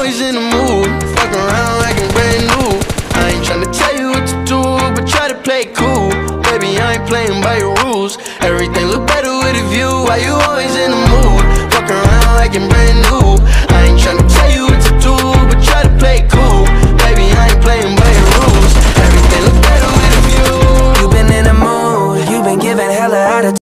always in the mood. Fuck around like I'm brand new. I ain't tryna tell you what to do, but try to play it cool. Baby, I ain't playing by your rules. Everything look better with a view. Why you always in the mood? Fuck around like I'm brand new. I ain't tryna tell you what to do,